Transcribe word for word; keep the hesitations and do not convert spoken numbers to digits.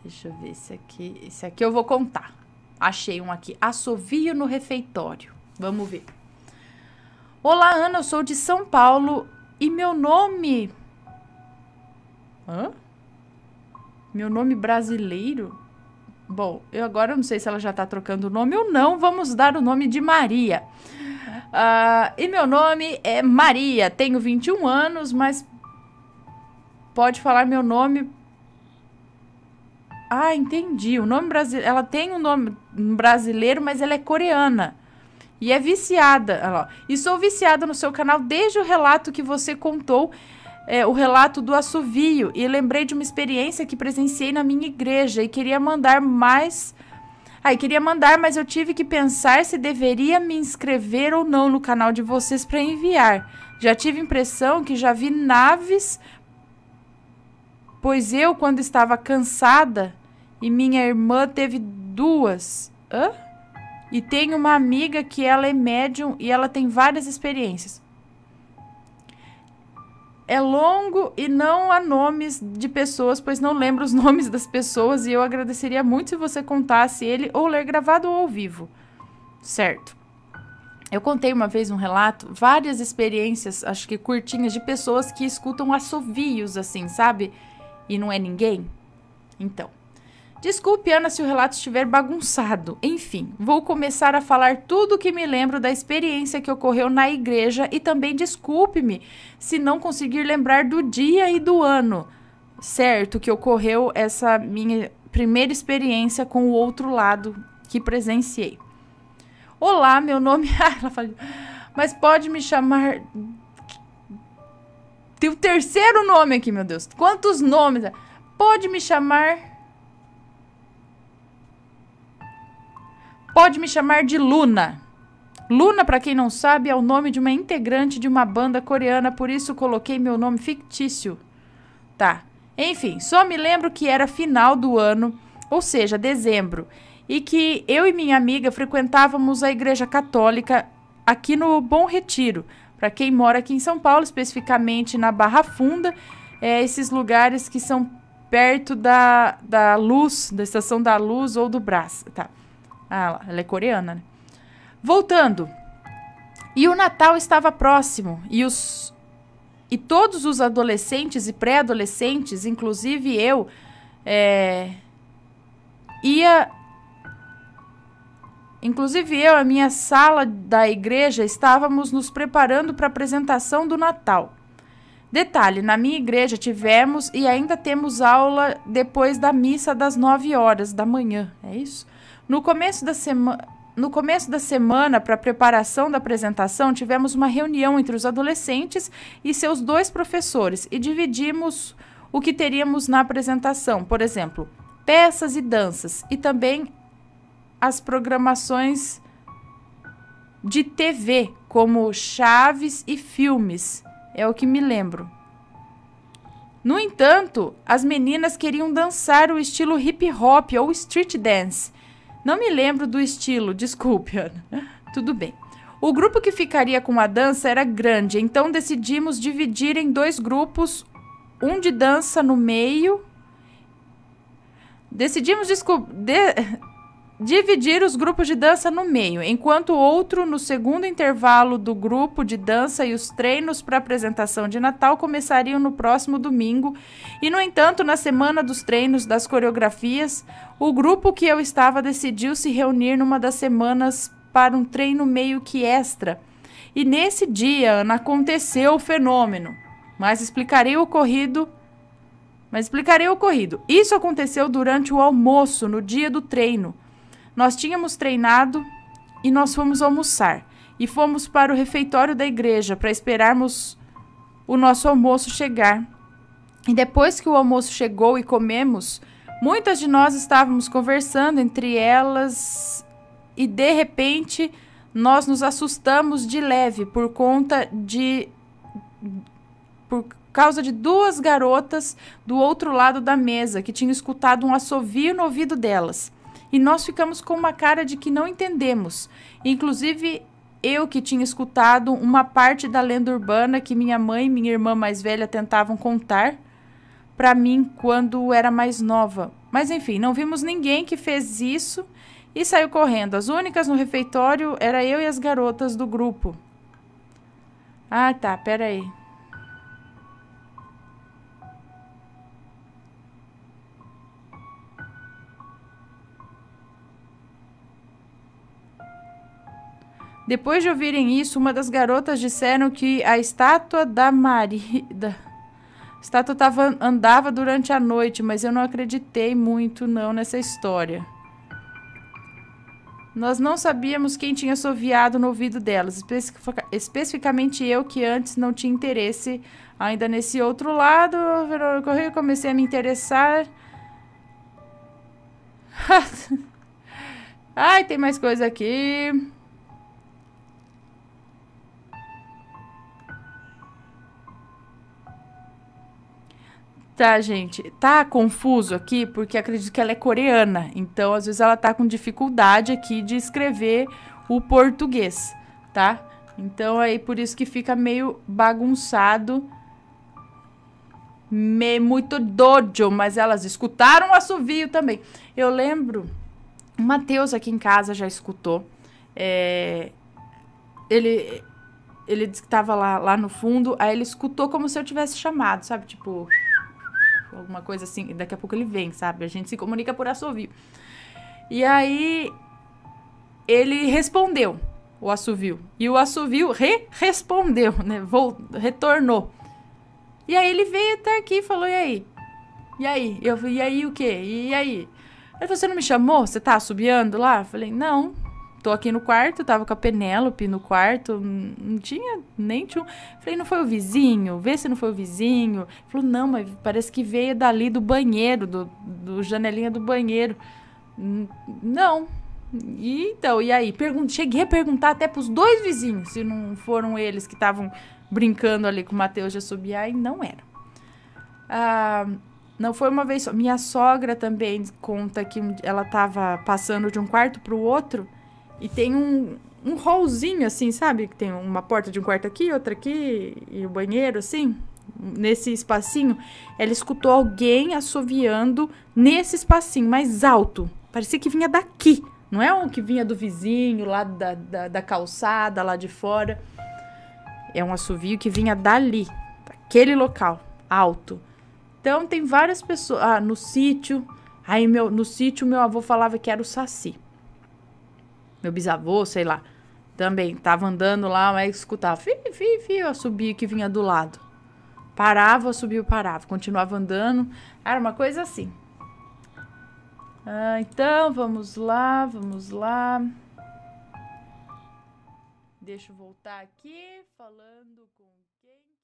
Deixa eu ver esse aqui. Esse aqui eu vou contar. Achei um aqui. Assovio no refeitório. Vamos ver. Olá, Ana. Eu sou de São Paulo e meu nome... Hã? Meu nome brasileiro? Bom, eu agora não sei se ela já tá trocando o nome ou não. Vamos dar o nome de Maria. Uh, e meu nome é Maria. Tenho vinte e um anos, mas... Pode falar meu nome... Ah, entendi. O nome brasileiro... Ela tem um nome brasileiro, mas ela é coreana. E é viciada. Olha lá. E sou viciada no seu canal desde o relato que você contou, é, o relato do assovio. E lembrei de uma experiência que presenciei na minha igreja e queria mandar mais... Ah, e queria mandar, mas eu tive que pensar se deveria me inscrever ou não no canal de vocês para enviar. Já tive impressão que já vi naves... Pois eu, quando estava cansada, e minha irmã teve duas. Hã? E tenho uma amiga que ela é médium e ela tem várias experiências. É longo e não há nomes de pessoas, pois não lembro os nomes das pessoas e eu agradeceria muito se você contasse ele ou ler gravado ou ao vivo. Certo. Eu contei uma vez um relato, várias experiências, acho que curtinhas, de pessoas que escutam assovios, assim, sabe? E não é ninguém? Então, desculpe, Ana, se o relato estiver bagunçado. Enfim, vou começar a falar tudo o que me lembro da experiência que ocorreu na igreja e também desculpe-me se não conseguir lembrar do dia e do ano, certo, que ocorreu essa minha primeira experiência com o outro lado que presenciei. Olá, meu nome... Ela fala... Mas pode me chamar... Tem o terceiro nome aqui, meu Deus. Quantos nomes? Pode me chamar... Pode me chamar de Luna. Luna, para quem não sabe, é o nome de uma integrante de uma banda coreana, por isso coloquei meu nome fictício. Tá. Enfim, só me lembro que era final do ano, ou seja, dezembro, e que eu e minha amiga frequentávamos a igreja católica aqui no Bom Retiro. Para quem mora aqui em São Paulo, especificamente na Barra Funda, é, esses lugares que são perto da, da Luz, da Estação da Luz ou do Brás. Tá. Ah, lá, ela é coreana, né? Voltando. E o Natal estava próximo, e, os, e todos os adolescentes e pré-adolescentes, inclusive eu, é, ia... Inclusive eu, a minha sala da igreja, estávamos nos preparando para a apresentação do Natal. Detalhe, na minha igreja tivemos e ainda temos aula depois da missa das nove horas da manhã, é isso? No começo da semana, no começo da semana, para a preparação da apresentação, tivemos uma reunião entre os adolescentes e seus dois professores e dividimos o que teríamos na apresentação, por exemplo, peças e danças e também as programações de T V, como Chaves e filmes, é o que me lembro. No entanto, as meninas queriam dançar o estilo hip hop ou street dance. Não me lembro do estilo, desculpe, Ana. Tudo bem. O grupo que ficaria com a dança era grande, então decidimos dividir em dois grupos, um de dança no meio. Decidimos descobrir... De... Dividir os grupos de dança no meio, enquanto o outro, no segundo intervalo do grupo de dança e os treinos para a apresentação de Natal começariam no próximo domingo. E, no entanto, na semana dos treinos das coreografias, o grupo que eu estava decidiu se reunir numa das semanas para um treino meio que extra. E nesse dia, Ana, aconteceu o fenômeno. Mas explicarei o ocorrido... Mas explicarei o ocorrido. Isso aconteceu durante o almoço, no dia do treino. Nós tínhamos treinado e nós fomos almoçar. E fomos para o refeitório da igreja para esperarmos o nosso almoço chegar. E depois que o almoço chegou e comemos, muitas de nós estávamos conversando entre elas e, de repente, nós nos assustamos de leve por conta de... por causa de duas garotas do outro lado da mesa que tinham escutado um assovio no ouvido delas. E nós ficamos com uma cara de que não entendemos. Inclusive, eu que tinha escutado uma parte da lenda urbana que minha mãe e minha irmã mais velha tentavam contar pra mim quando era mais nova. Mas enfim, não vimos ninguém que fez isso e saiu correndo. As únicas no refeitório era eu e as garotas do grupo. Ah, tá, pera aí. Depois de ouvirem isso, uma das garotas disseram que a estátua da Maria... A estátua tava, andava durante a noite, mas eu não acreditei muito não nessa história. Nós não sabíamos quem tinha assoviado no ouvido delas, especific- especificamente eu, que antes não tinha interesse ainda nesse outro lado. Eu comecei a me interessar. Ai, tem mais coisa aqui. Tá, gente, tá confuso aqui porque acredito que ela é coreana, então às vezes ela tá com dificuldade aqui de escrever o português, tá? Então aí por isso que fica meio bagunçado, me, muito dojo, mas elas escutaram o assovio também. Eu lembro, o Matheus aqui em casa já escutou, é, ele, ele disse que tava lá, lá no fundo, aí ele escutou como se eu tivesse chamado, sabe, tipo... alguma coisa assim, daqui a pouco ele vem, sabe? A gente se comunica por assovio. E aí, ele respondeu o assovio. E o assovio re-respondeu, né? Vol retornou. E aí, ele veio até aqui e falou, e aí? E aí? Eu falei, e aí o quê? E aí? Ele falou, você não me chamou? Você tá assobiando lá? Eu falei, não. Tô aqui no quarto, tava com a Penélope no quarto, não tinha nem tinha. Falei, não foi o vizinho? Vê se não foi o vizinho. Ele falou, não, mas parece que veio dali do banheiro, do, do janelinha do banheiro. Não. E então, e aí? Pergun cheguei a perguntar até pros dois vizinhos se não foram eles que estavam brincando ali com o Matheus de assobiar, e não era. Ah, não foi uma vez só. Minha sogra também conta que ela tava passando de um quarto pro outro. E tem um, um hallzinho, assim, sabe? Que tem uma porta de um quarto aqui, outra aqui, e o banheiro, assim. Nesse espacinho, ela escutou alguém assoviando nesse espacinho, mais alto. Parecia que vinha daqui. Não é um que vinha do vizinho, lá da, da, da calçada, lá de fora. É um assovio que vinha dali, daquele local, alto. Então, tem várias pessoas... Ah, no sítio... Aí, meu, no sítio, meu avô falava que era o Saci. Meu bisavô, sei lá, também tava andando lá, mas escutava, fi, fi, fi, eu subia que vinha do lado. Parava, subia, parava, continuava andando, era uma coisa assim. Ah, então, vamos lá, vamos lá. Deixa eu voltar aqui, falando com quem...